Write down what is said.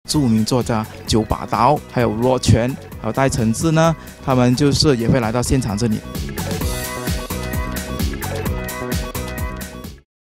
著名作家九把刀，还有罗全，还有戴承志呢，他们就是也会来到现场这里。